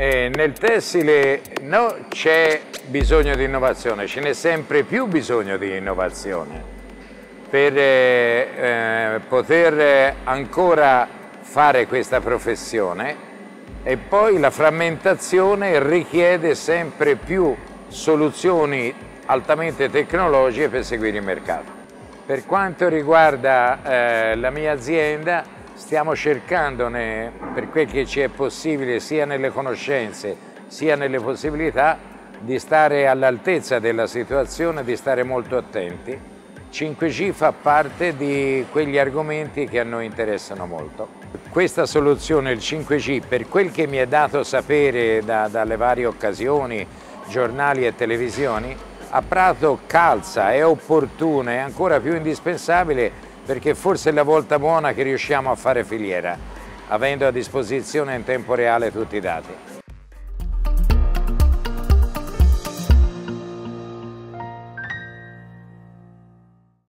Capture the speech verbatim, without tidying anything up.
Eh, nel tessile no, c'è bisogno di innovazione, ce n'è sempre più bisogno di innovazione per eh, eh, poter ancora fare questa professione, e poi la frammentazione richiede sempre più soluzioni altamente tecnologiche per seguire il mercato. Per quanto riguarda eh, la mia azienda, stiamo cercando, per quel che ci è possibile, sia nelle conoscenze sia nelle possibilità, di stare all'altezza della situazione, di stare molto attenti. cinque G fa parte di quegli argomenti che a noi interessano molto. Questa soluzione, il cinque G, per quel che mi è dato sapere da, dalle varie occasioni, giornali e televisioni, a Prato calza, è opportuna, è ancora più indispensabile, perché forse è la volta buona che riusciamo a fare filiera, avendo a disposizione in tempo reale tutti i dati.